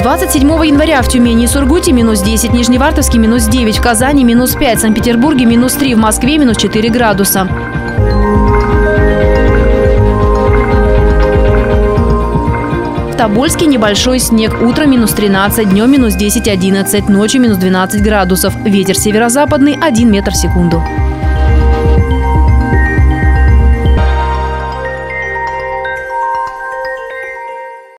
27 января в Тюмени и Сургуте -10, Нижневартовске -9, в Казани -5, в Санкт-Петербурге -3, в Москве -4 градуса. В Тобольске небольшой снег. Утром -13, днем -10-11, ночью -12 градусов. Ветер северо-западный 1 метр в секунду.